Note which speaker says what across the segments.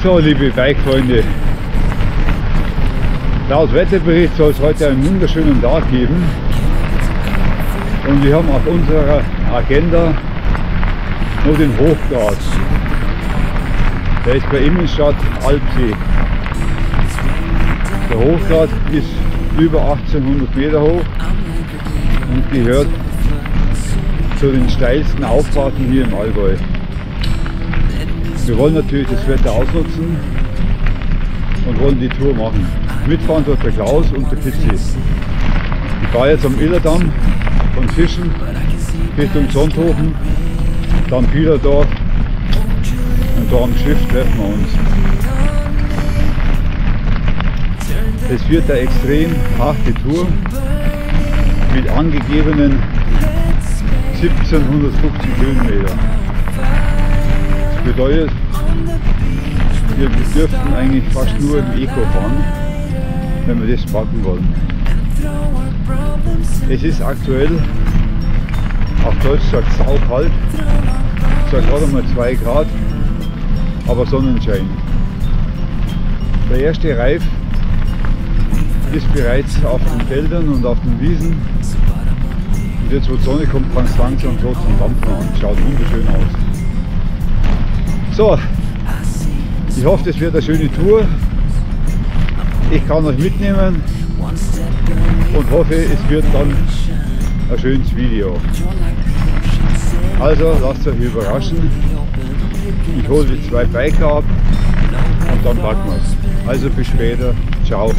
Speaker 1: So, liebe Bike-Freunde, laut Wetterbericht soll es heute einen wunderschönen Tag geben und wir haben auf unserer Agenda nur den Hochgrat. Der ist bei Immenstadt Alpsee. Der Hochgrat ist über 1800 Meter hoch und gehört zu den steilsten Auffahrten hier im Allgäu. Wir wollen natürlich das Wetter ausnutzen und wollen die Tour machen. Mitfahren dort der Klaus und der Fitzi. Ich fahre jetzt am Illerdamm von Fischen Richtung Sonthofen, dann Bielerdorf und da am Schiff treffen wir uns. Es wird eine extrem harte Tour mit angegebenen 1750 Höhenmeter. Das bedeutet, wir dürften eigentlich fast nur im Eco fahren, wenn wir das packen wollen. Es ist aktuell, auf Deutsch sagt saukalt, ich sage gerade mal 2 Grad, aber Sonnenschein. Der erste Reif ist bereits auf den Feldern und auf den Wiesen. Und jetzt, wo die Sonne kommt, fängt es langsam so zum Dampfen an. Schaut wunderschön aus. So, ich hoffe, das wird eine schöne Tour. Ich kann euch mitnehmen und hoffe, es wird dann ein schönes Video. Also lasst euch überraschen. Ich hole die 2 Biker ab und dann packen wir es. Also bis später. Ciao.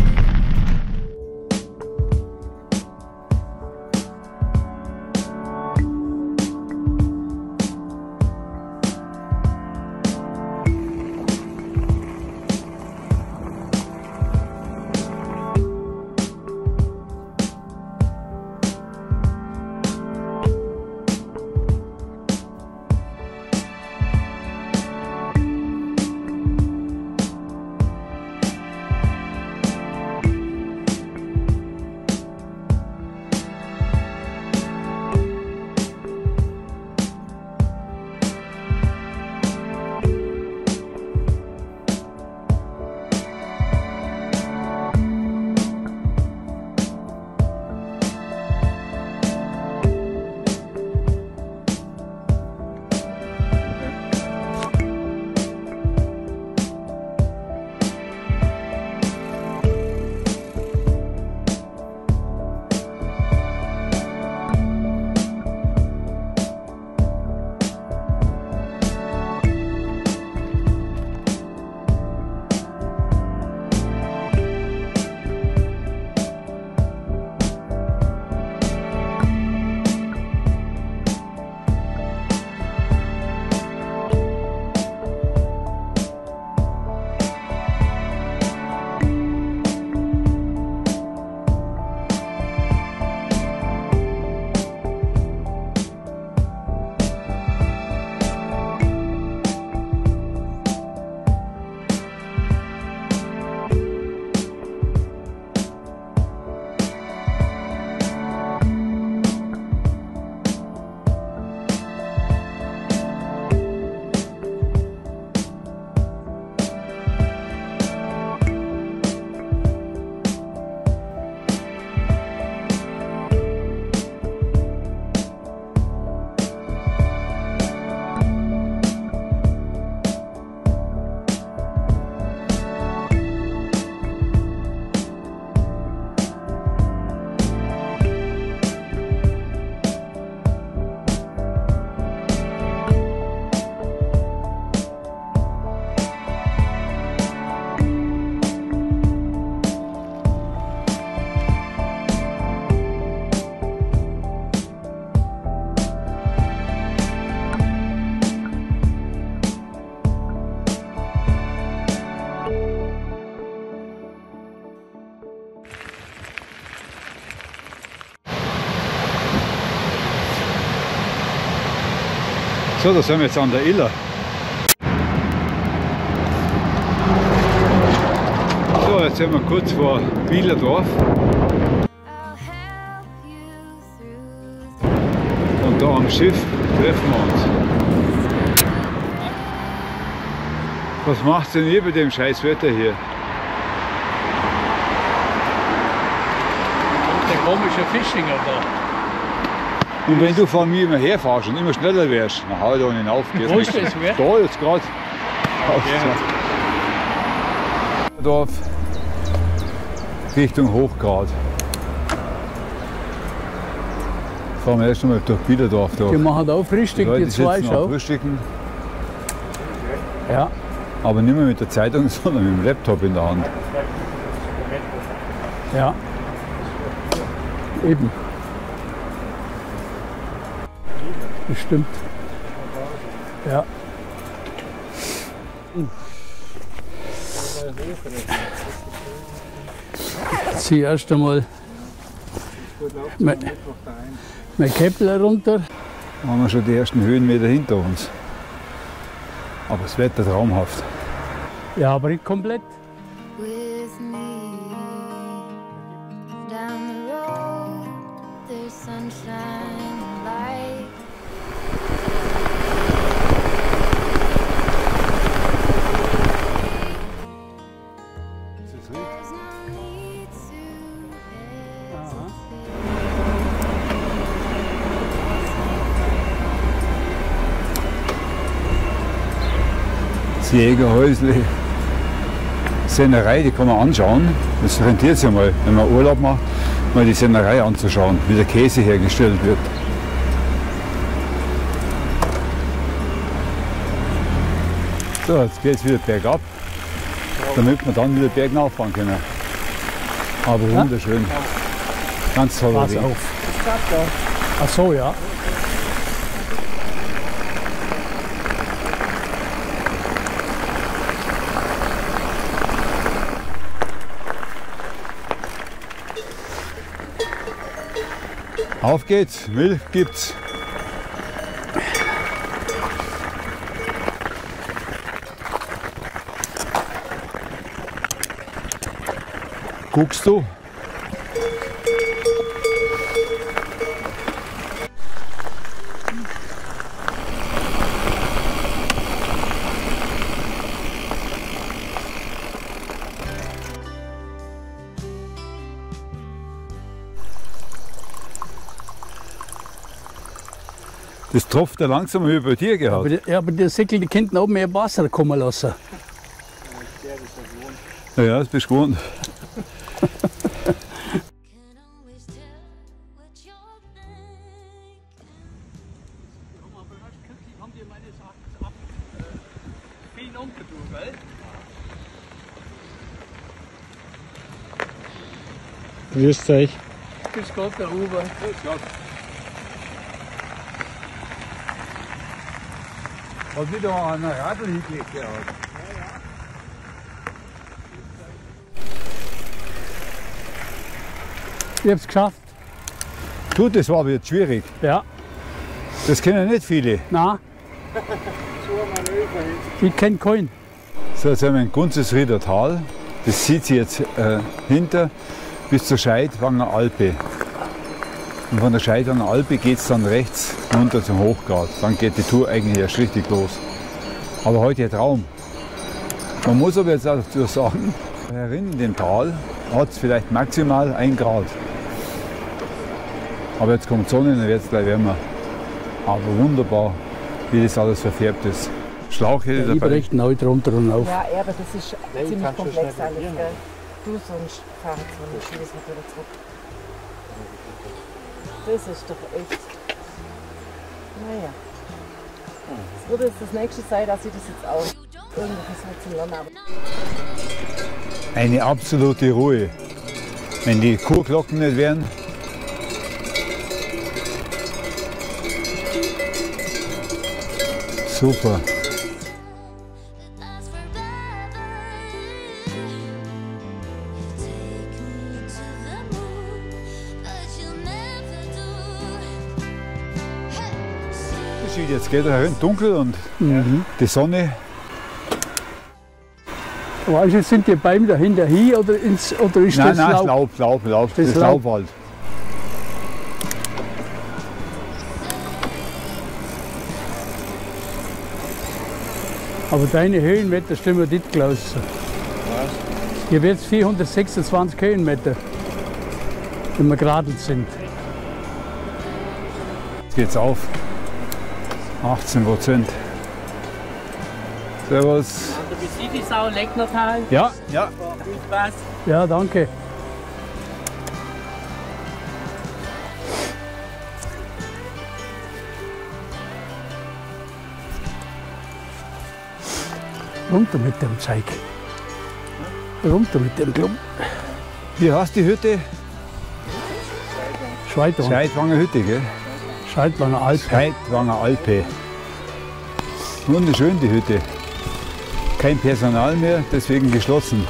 Speaker 1: So, da sind wir jetzt an der Iller. So, jetzt sind wir kurz vor Bielerdorf. Und da am Schiff treffen wir uns. Was macht's denn hier bei dem scheiß Wetter hier?
Speaker 2: Der komische Fischinger da.
Speaker 1: Und wenn du von mir immer herfährst und immer schneller wärst, dann hau ich da nicht auf.
Speaker 2: Wo ist das, wer?
Speaker 1: Da jetzt gerade. Dorf Richtung Hochgrad. Fahren wir erst einmal durch Biederdorf durch.
Speaker 2: Die machen auch Frühstück,
Speaker 1: Die Leute
Speaker 2: die zwei
Speaker 1: sitzen am
Speaker 2: schon.
Speaker 1: Frühstücken,
Speaker 2: Ja.
Speaker 1: aber nicht mehr mit der Zeitung, sondern mit dem Laptop in der Hand.
Speaker 2: Ja. Eben. Das stimmt. Ja. Zieh erst einmal mein Käppel runter.
Speaker 1: Da haben wir schon die ersten Höhenmeter hinter uns. Aber das Wetter traumhaft.
Speaker 2: Ja, aber nicht komplett.
Speaker 3: With me down the road, there's sunshine and light. There's no need to hesitate.
Speaker 1: Das Jägerhäusle, Sennerei, die kann man anschauen. Das rentiert sich mal, wenn man Urlaub macht, mal die Sennerei anzuschauen, wie der Käse hergestellt wird. So, jetzt geht es wieder bergab, damit wir dann wieder bergauf fahren können. Aber wunderschön. Ganz toller
Speaker 2: Pass
Speaker 1: Weg.
Speaker 2: auf. Ach so, ja.
Speaker 1: Auf geht's, Milch gibt's. Guckst du? Das tropft ja langsam über dir gehabt.
Speaker 2: Aber der Säckel, die könnten auch mehr Wasser kommen lassen.
Speaker 1: Ja, das bist du gewohnt.
Speaker 3: Can always tell what you're thinking.
Speaker 2: Haben die meines Erachtens ab viel umgedreht, gell?
Speaker 4: Grüßt euch.
Speaker 2: Grüß Gott, der Huber.
Speaker 1: Hat wieder an einer Radl hingelegt gehabt.
Speaker 2: Ich hab's geschafft.
Speaker 1: Du, das war jetzt schwierig.
Speaker 2: Ja.
Speaker 1: Das kennen nicht viele.
Speaker 2: Nein. Ich kenn keinen.
Speaker 1: So, jetzt haben wir ein Gunzesrieder Tal. Das zieht sich jetzt hinter bis zur Scheidwanger Alpe. Und von der Scheidwanger Alpe geht es dann rechts runter zum Hochgrad. Dann geht die Tour eigentlich erst richtig los. Aber heute ein Traum. Man muss aber jetzt auch dazu sagen, herin in dem Tal hat es vielleicht maximal 1 Grad. Aber jetzt kommt Sonne und dann wird es gleich wärmer. Aber wunderbar, wie das alles verfärbt ist. Schlauch hätte
Speaker 2: Ich
Speaker 1: dabei.
Speaker 2: breche neu drunter und auf.
Speaker 5: Ja, aber das ist ziemlich komplex alles, gell? Du, sonst fahr ich so eine Schieße wieder zurück. Das ist doch echt. Naja. Es wird jetzt das nächste sein, dass ich das jetzt auch irgendwie versuche zu lernen. Aber
Speaker 1: Eine absolute Ruhe. Wenn die Kurglocken nicht wären. Super.
Speaker 3: That's forever. You take me to the moon, but you'll never do. Hey,
Speaker 1: Es sieht jetzt geht herin dunkel und die Sonne.
Speaker 2: Weißt du, sind die Bäume dahinter hier oder ist
Speaker 1: Nein,
Speaker 2: das
Speaker 1: nein,
Speaker 2: Laub?
Speaker 1: Laub. Das ist
Speaker 2: Laub.
Speaker 1: Laubwald.
Speaker 4: Aber deine Höhenmeter stimmen nicht, Klaus. Ich habe jetzt 426 Höhenmeter, wenn wir geradelt sind.
Speaker 1: Jetzt geht's auf. 18%. Servus.
Speaker 2: Der Besiedisau, Lecknertal.
Speaker 1: Ja, ja.
Speaker 2: Viel Spaß.
Speaker 4: Ja, danke. Runter mit dem Zeug. Runter mit dem Klump.
Speaker 1: Wie heißt die Hütte?
Speaker 4: Scheidwanger.
Speaker 1: Scheidwanger Hütte, gell?
Speaker 4: Scheidwanger Alpe.
Speaker 1: Scheidwanger Alpe. Wunderschön die Hütte. Kein Personal mehr, deswegen geschlossen.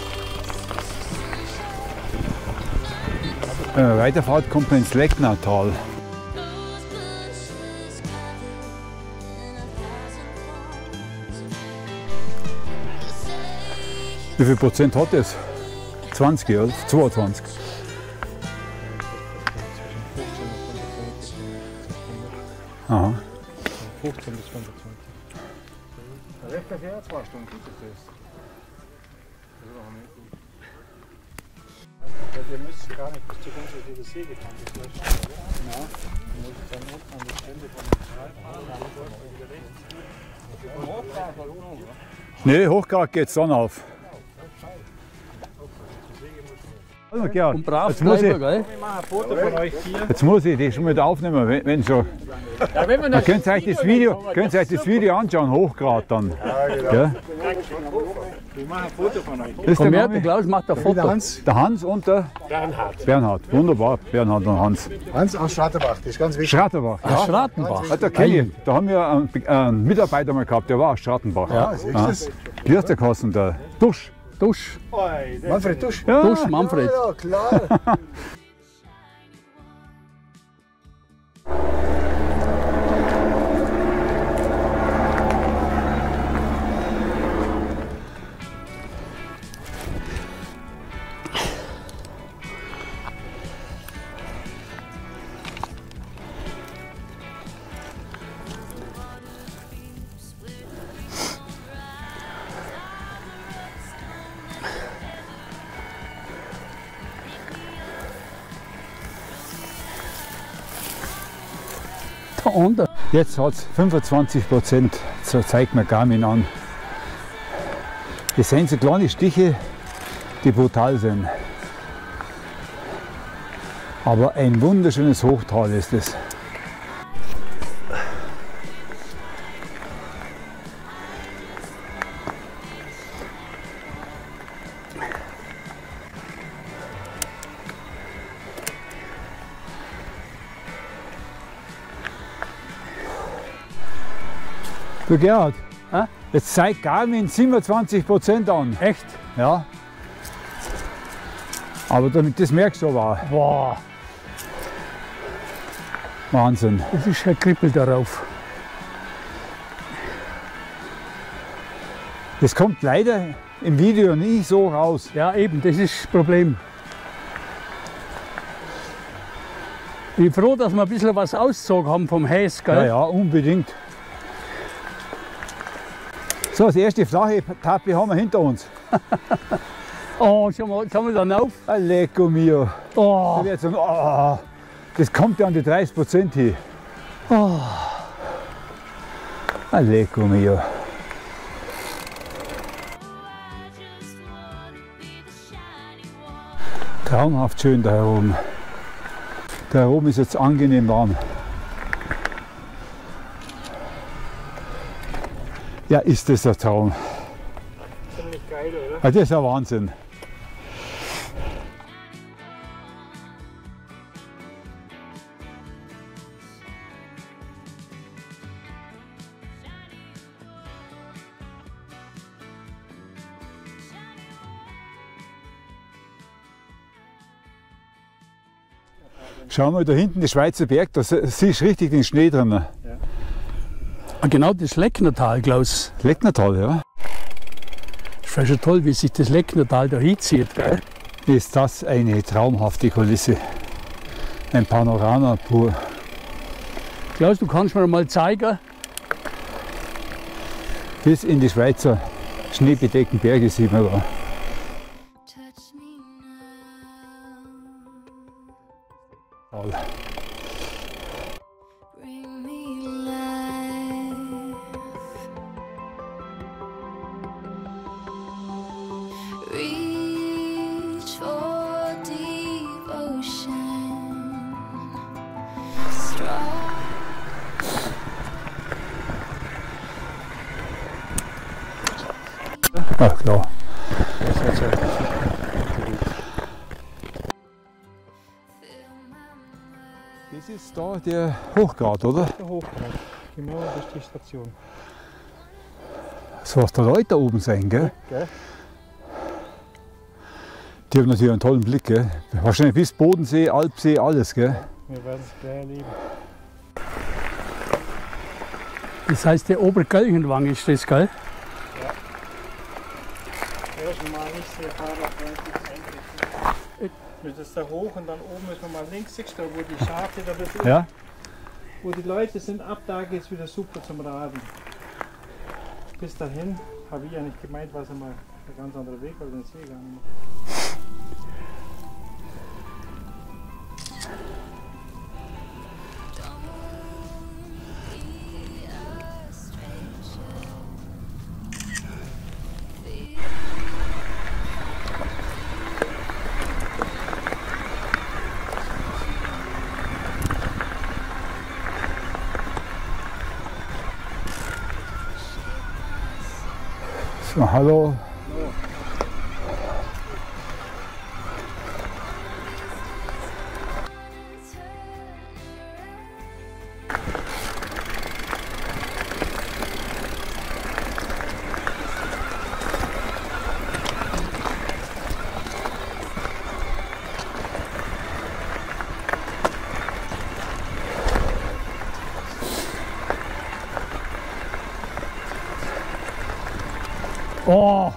Speaker 1: Wenn man weiterfahrt, kommt man ins Lecknertal. Wie viel Prozent hat das? 20 oder 22? Aha.
Speaker 4: 15 bis 25.
Speaker 6: Rechter Verkehr, 2 Stunden gibt es. Ihr müsst gar nicht bis zur Grundschule des See gefahren, das wäre schon, oder? Ja. Du musst dann unten an die Stelle von dem Tal fahren, dann dort wieder rechts.
Speaker 1: Nee, Hochgrad geht's dann auf. Gerhard,
Speaker 4: Und brav
Speaker 1: jetzt muss
Speaker 4: bleiben,
Speaker 1: ich,
Speaker 4: gell?
Speaker 6: Ich mache ein Foto von euch hier.
Speaker 1: jetzt muss ich die schon wieder aufnehmen, wenn schon.
Speaker 2: Ja, wenn man
Speaker 1: Dann könnt ihr euch das Video anschauen, Hochgrad dann. Ja,
Speaker 6: Ich mache ein Foto von euch.
Speaker 1: das ist
Speaker 4: Komm
Speaker 1: der,
Speaker 4: her, der
Speaker 1: Name,
Speaker 4: Klaus macht ein Foto.
Speaker 1: der Hans und der Bernhard. Wunderbar, Bernhard und Hans.
Speaker 6: Hans aus Schratterbach, das ist ganz wichtig.
Speaker 1: Schratterbach.
Speaker 4: Ach, Schrattenbach.
Speaker 1: Ah, da kenne ich. Da haben wir einen Mitarbeiter mal gehabt, der war aus Schrattenbach.
Speaker 6: Ja, siehst du das?
Speaker 1: Wie heißt der Kasten da? Dusch.
Speaker 4: Dusch.
Speaker 6: Manfred Dusch.
Speaker 1: Ja.
Speaker 4: Dusch, Manfred.
Speaker 6: Ja, klar.
Speaker 4: Da unten.
Speaker 1: Jetzt hat es 25%, so zeigt mir Garmin an. Das sind so kleine Stiche, die brutal sind. Aber ein wunderschönes Hochtal ist es. Du Gerhard,
Speaker 4: Hä?
Speaker 1: jetzt zeigt Garmin 27% an.
Speaker 4: Echt?
Speaker 1: Ja. Aber das merkst du aber auch.
Speaker 4: Boah,
Speaker 1: Wahnsinn.
Speaker 4: das ist ein Kribbel darauf.
Speaker 1: Das kommt leider im Video nie so raus.
Speaker 4: Ja, eben, das ist das Problem. Ich bin froh, dass wir ein bisschen was ausgezogen haben vom Häs,
Speaker 1: Ja,
Speaker 4: gell?
Speaker 1: ja, unbedingt. So, das erste flache Etappe haben wir hinter uns.
Speaker 4: Oh, schauen wir dann auf.
Speaker 1: Lecco mio.
Speaker 4: Oh,
Speaker 1: Da wird's das kommt ja an die 30% hin.
Speaker 4: oh.
Speaker 1: Lecco mio. Traumhaft schön da oben. Da oben ist jetzt angenehm warm. Ja, ist das ein Traum.
Speaker 6: Ziemlich geil, oder?
Speaker 1: Ja, das ist ein Wahnsinn. Schau mal da hinten, der Schweizer Berg, da siehst du richtig den Schnee drin.
Speaker 4: Genau das Lecknertal, Klaus.
Speaker 1: Lecknertal, ja.
Speaker 4: Das wäre schon toll, wie sich das Lecknertal da hinzieht, gell?
Speaker 1: Ist das eine traumhafte Kulisse. Ein Panorama pur.
Speaker 4: Klaus, du kannst mir mal zeigen,
Speaker 1: bis in die Schweizer schneebedeckten Berge sieht man da.
Speaker 3: Touch me now.
Speaker 1: Toll.
Speaker 3: Bring me life. Reach for devotion. Strong.
Speaker 1: Ja, klar.
Speaker 6: Das wird ja
Speaker 1: Das ist da der Hochgrat, oder?
Speaker 6: der Hochgrad. Genau, das ist die Station.
Speaker 1: So was da Leute da oben sein, gell?
Speaker 6: Gell?
Speaker 1: Die haben natürlich einen tollen Blick, gell? Wahrscheinlich bis Bodensee, Alpsee, alles, gell?
Speaker 6: Wir werden es gleich erleben.
Speaker 4: Das heißt, der Obergölchenwang ist das, gell?
Speaker 6: Erstmal nicht sehr fahrerfreundlich einrichten. Wir das da hoch und dann oben ist nochmal links, siehst du, wo die Schafe da sind.
Speaker 1: Ja?
Speaker 6: Wo die Leute sind, ab da geht es wieder super zum Raden. Bis dahin habe ich ja nicht gemeint, war es einmal ein ganz anderer Weg, weil wir den See gegangen sind.
Speaker 1: So, hallo. Oh!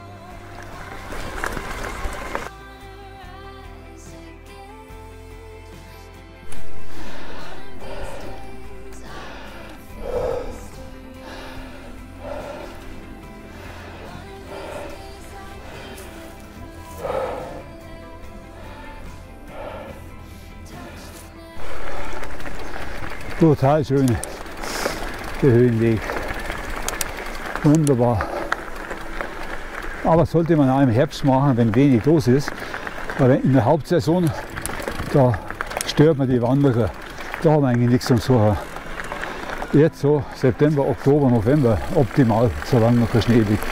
Speaker 1: Total schön, der Höhenweg. Wunderbar. Aber sollte man auch im Herbst machen, wenn wenig los ist. Weil in der Hauptsaison, da stört man die Wanderer. Da haben wir eigentlich nichts zum Suchen. Jetzt so September, Oktober, November optimal, solange noch kein Schnee liegt.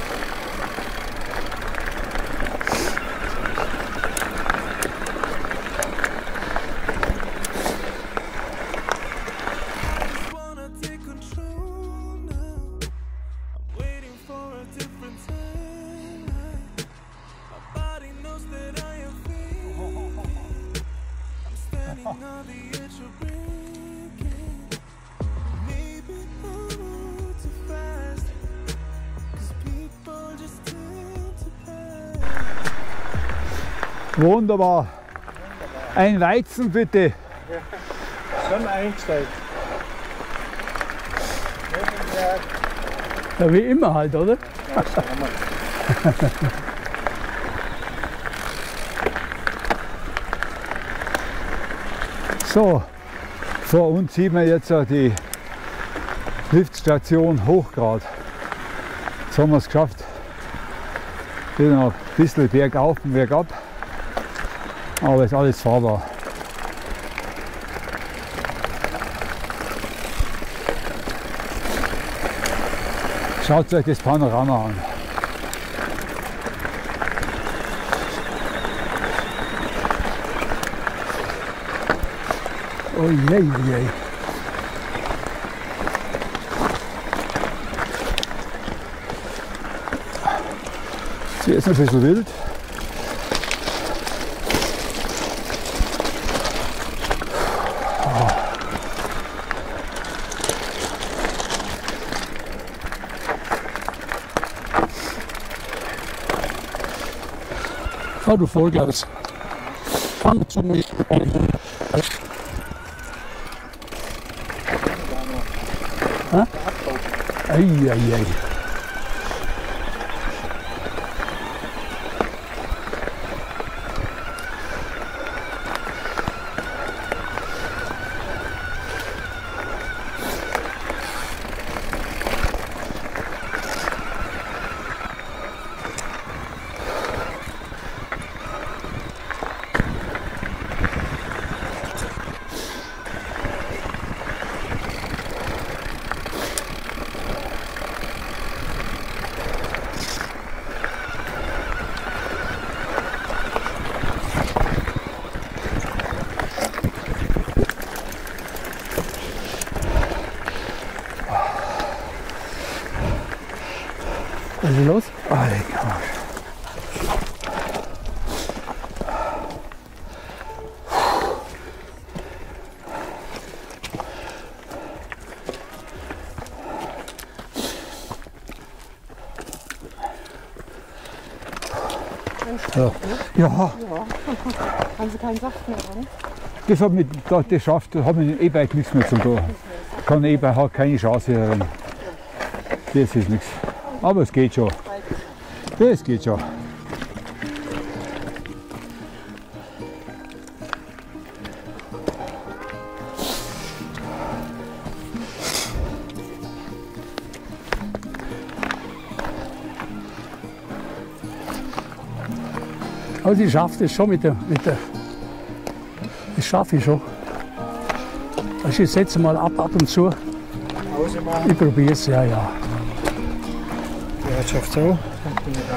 Speaker 7: Wanna take control now. I'm waiting for a different time. My body knows that I am free. I'm standing on the edge of breaking. Maybe I move too fast. 'Cause people just tend to pass.
Speaker 1: Wunderbar. Ein Weizen bitte.
Speaker 6: Schon einsteigt.
Speaker 4: Ja, wie immer halt, oder?
Speaker 1: So, vor uns sieht man jetzt die Liftstation Hochgrat. Jetzt haben wir es geschafft. Wieder noch ein bisschen bergauf und bergab. Aber ist alles fahrbar. Schaut euch das Panorama an.
Speaker 4: Oh je, je.
Speaker 1: Hier ist noch ein bisschen wild.
Speaker 4: Schau du Vollgas. Fang zu mir. Eieiei. Was ist los?
Speaker 1: Ah, leck am Arsch. Ja,
Speaker 5: Haben Sie keinen Saft mehr, oder?
Speaker 1: das hat mit, das schafft, das hat mit dem E-Bike nichts mehr zu tun. Kann E-Bike hat keine Chance hier drin. Das ist nichts. Aber es geht schon. Das geht schon.
Speaker 4: Also ich schaffe das schon mit der. Das schaffe ich schon. Also ich setze mal ab und zu.
Speaker 6: Pause machen.
Speaker 4: Ich probiere es, ja, ja.
Speaker 6: Die Herrschaft so. Dann bin ich da.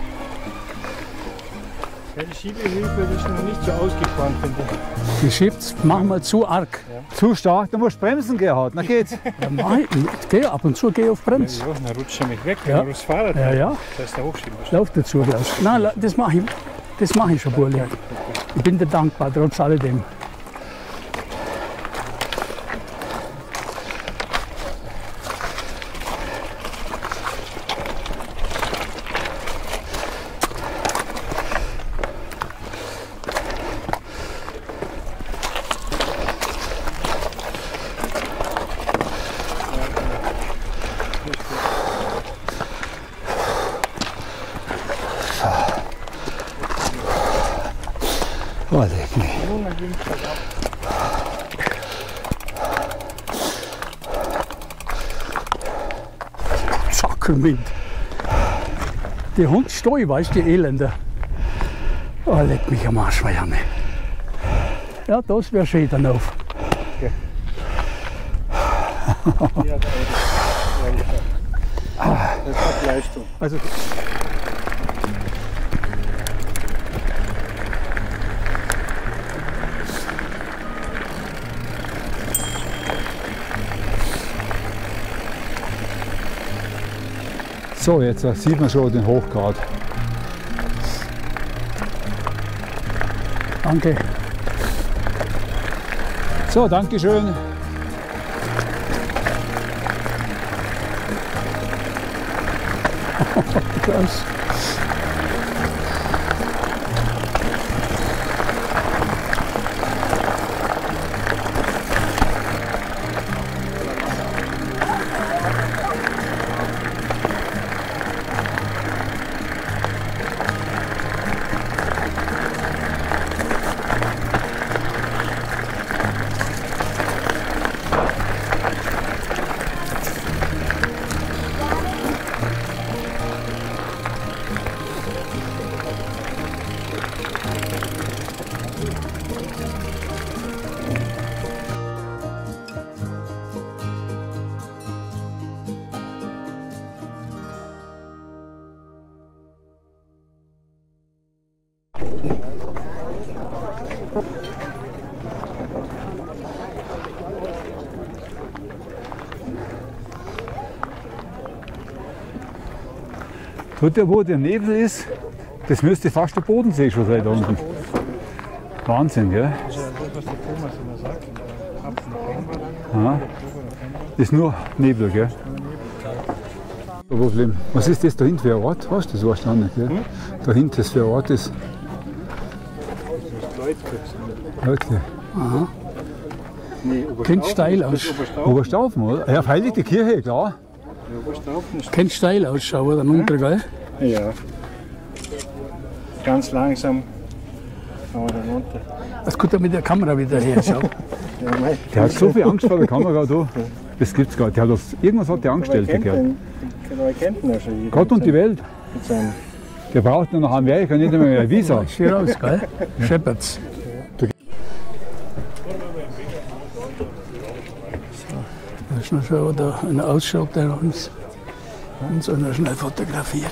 Speaker 6: Ja, die Schiebehilfe ist noch nicht so ausgespannt, finde ich.
Speaker 4: Die schiebt manchmal zu arg.
Speaker 1: Zu stark, du musst bremsen, Gerhard. Na geht's.
Speaker 4: Ja, mach ich geh ab und zu gehe auf Brems.
Speaker 6: Ja, dann rutscht er mich weg,
Speaker 4: Ja.
Speaker 6: wenn du das Fahrrad
Speaker 4: Ja, ja.
Speaker 6: das heißt, der hochschieben musst.
Speaker 4: Lauf dazu, Klaus. Nein, das mache ich. Das mache ich schon, Burli. Ich bin dir dankbar, trotz alledem.
Speaker 1: Oh, leck mich.
Speaker 4: Sackerwind. Die Hund stoi, weißt du, die Elender. Oh, leck mich am Arsch, Janne. Ja, das wäre schön dann auf.
Speaker 6: Ja, das hat Leistung.
Speaker 1: Also, so, jetzt sieht man schon den Hochgrad.
Speaker 4: Danke.
Speaker 1: So, danke schön.
Speaker 4: Klaus.
Speaker 1: Dort, wo der Nebel ist, das müsste fast der Bodensee schon sein da unten. Wahnsinn, gell?
Speaker 6: Das ist ja das, was der Thomas immer sagt. Ab November,
Speaker 1: Ja. Das ist nur Nebel, gell? Kein Problem. Was ist das da hinten für ein Ort? Hast du das weißt du auch nicht, gell? Da hinten ist für ein Ort ist. Leute.
Speaker 6: Nee,
Speaker 4: Kennt steil aus.
Speaker 1: Oberstaufen, oder? Ja, freilich die Kirche, klar.
Speaker 6: Oberstaufen ist.
Speaker 4: Kennt steil ausschauen, oder? Runter, gell?
Speaker 6: Ja. Ganz langsam. Aber dann runter.
Speaker 4: Das könnte mit der Kamera wieder her. Schau.
Speaker 6: Ja, mei.
Speaker 1: Der hat so viel Angst vor der Kamera da. Das gibt's gar nicht. Der hat das, irgendwas hat der angestellt, der Kerl.
Speaker 6: Genau, ich kennt ihn ja schon.
Speaker 1: Gott und die Welt.
Speaker 6: Mit seinem
Speaker 1: Der braucht nur nach Amerika nicht mehr ein Visa.
Speaker 4: Schön raus, gell? Scheppert's. Da ist noch schon da ein Ausschau, der uns noch schnell fotografiert.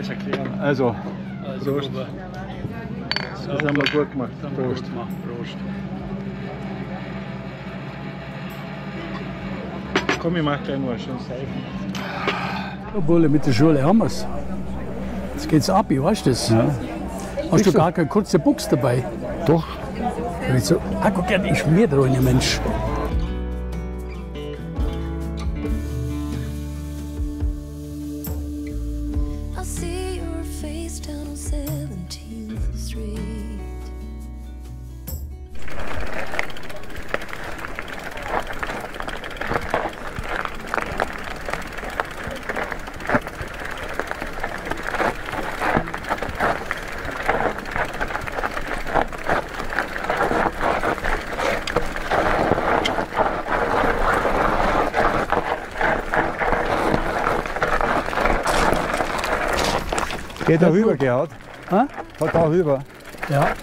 Speaker 4: alles erklären.
Speaker 1: Also,
Speaker 4: Also,
Speaker 1: Prost.
Speaker 4: aber-
Speaker 6: Das haben wir gut gemacht.
Speaker 4: Das haben wir gut gemacht. Prost.
Speaker 6: Komm, ich mach gleich noch einen schönen Seifen.
Speaker 4: Obwohl, mit der Schule haben wir es. Jetzt geht's ab, ich weiß das.
Speaker 1: ja.
Speaker 4: Hast du gar keine kurze Buchs dabei?
Speaker 1: Doch.
Speaker 4: Da ich so, guck mal, ich schmier da rein, Mensch.
Speaker 3: I see your face down on 17th Street.
Speaker 1: Geht da rüber, Gerhard?
Speaker 4: Hä?
Speaker 1: Hat da rüber.
Speaker 4: Ja.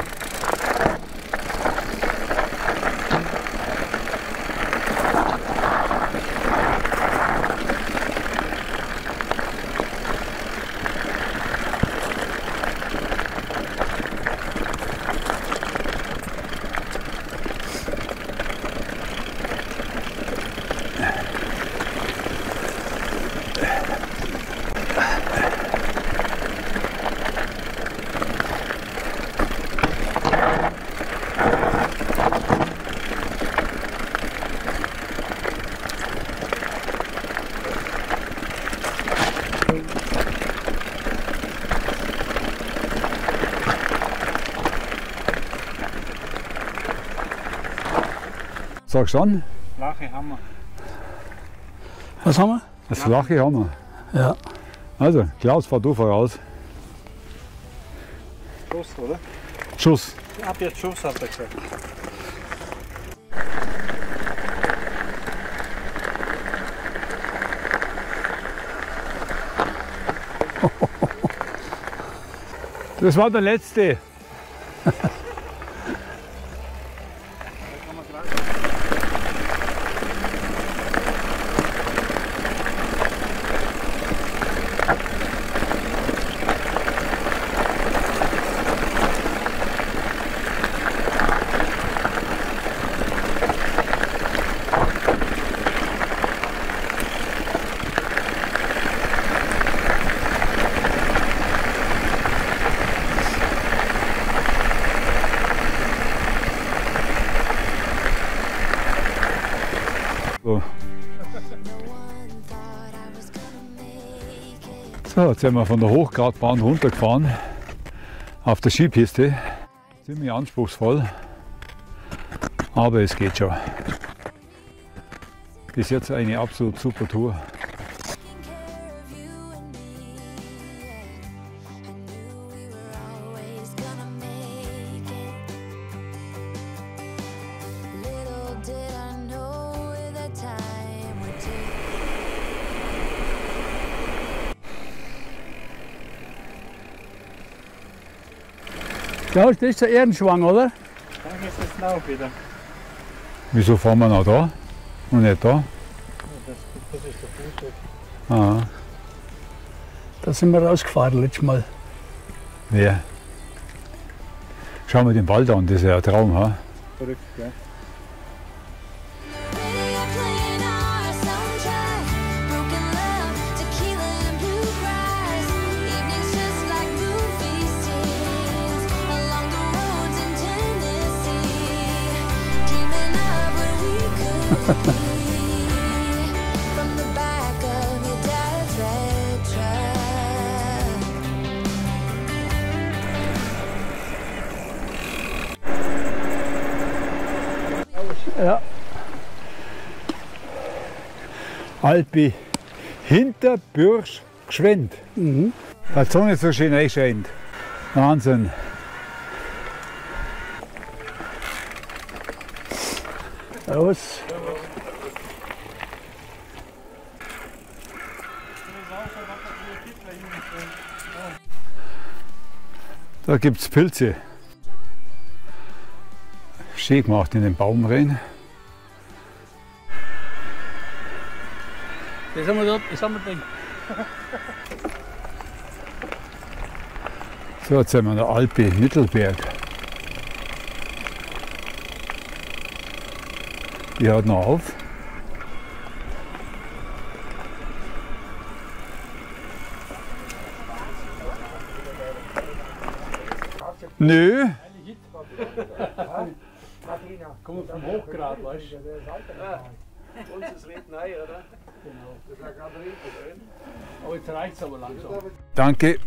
Speaker 1: Sagst du an?
Speaker 6: Flache Hammer.
Speaker 4: Was haben wir?
Speaker 1: Das flache haben wir.
Speaker 4: Ja.
Speaker 1: Also, Klaus, fahr du voraus.
Speaker 6: Schuss, oder?
Speaker 1: Schuss.
Speaker 6: Ab jetzt Schuss, hat er gesagt.
Speaker 1: Das war der letzte. So. So, jetzt sind wir von der Hochgradbahn runtergefahren auf der Skipiste. Ziemlich anspruchsvoll, aber es geht schon. Bis jetzt eine absolut super Tour.
Speaker 3: Always gonna make it. Little did I know the time would take.
Speaker 4: Klaus, das ist der Erdenschwang, oder?
Speaker 6: Dann ist es auch wieder.
Speaker 1: Wieso fahren wir noch da und nicht da?
Speaker 6: Das ist der Fußweg.
Speaker 1: Ah,
Speaker 4: Da sind wir rausgefahren letztes Mal.
Speaker 1: wer? Schau mal den Wald an, das ist ja ein Traum. Ha?
Speaker 6: Verrückt, gell?
Speaker 3: Radio playing our soundtrack. Broken love, tequila and blue grass. Evenings just like movie scenes. Along the roads in Tennessee. Dreaming of where we could be. From the back of your dad's red truck.
Speaker 4: Ja.
Speaker 1: Alpi hinter Bürsch Gschwend. Da hat die Sonne so schön reinscheint. Wahnsinn.
Speaker 4: Los.
Speaker 1: Da gibt es Pilze. Schön gemacht in den Baum rein.
Speaker 4: Das haben wir dort, das haben wir drin.
Speaker 1: So, jetzt sind wir in der Alpe Mittelberg. Die hört noch auf. Nö.
Speaker 4: Kommen vom Hochgrad, weißt du?
Speaker 2: Uns ist Reden neu, oder?
Speaker 4: Aber jetzt reicht es aber langsam.
Speaker 1: Danke.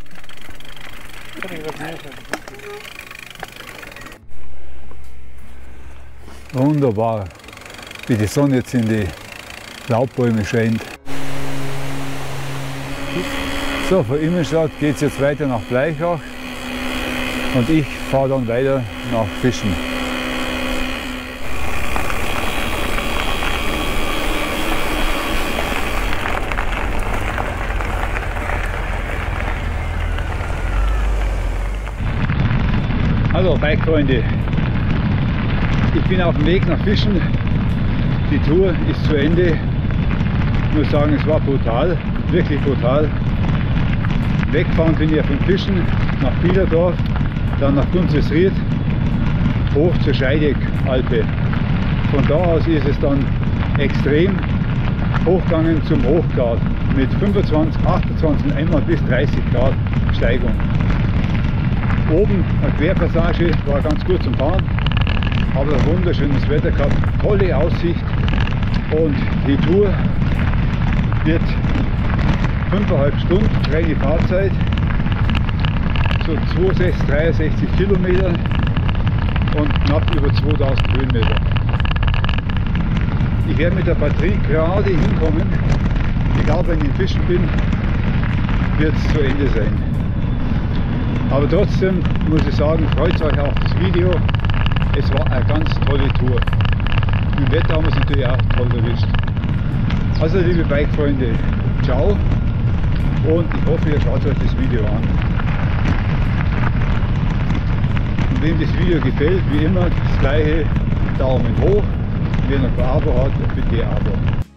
Speaker 1: Wunderbar, wie die Sonne jetzt in die Laubbäume scheint. So, von Immenstadt geht es jetzt weiter nach Bleichach und ich fahre dann weiter nach Fischen. Hallo Bike-Freunde, ich bin auf dem Weg nach Fischen. Die Tour ist zu Ende. Ich muss sagen, es war brutal, wirklich brutal. Weggefahren bin ich von Fischen nach Bielerdorf, dann nach Gunzelsried, hoch zur Scheidegg-Alpe. Von da aus ist es dann extrem hochgegangen zum Hochgrad mit 25, 28, einmal bis 30 Grad Steigung. Oben eine Querpassage, war ganz gut zum Fahren, aber wunderschönes Wetter gehabt, tolle Aussicht und die Tour wird 5,5 Stunden, reine Fahrzeit, so 63 Kilometer und knapp über 2000 Höhenmeter. Ich werde mit der Batterie gerade hinkommen, egal wenn ich in Fischen bin, wird es zu Ende sein. Aber trotzdem muss ich sagen, freut euch auf das Video. Es war eine ganz tolle Tour. Im Wetter haben wir es natürlich auch toll erwischt. Also liebe Bike-Freunde, ciao und ich hoffe, ihr schaut euch das Video an. Und wem das Video gefällt, wie immer das gleiche, Daumen hoch. Wer noch kein Abo hat, bitte Abo.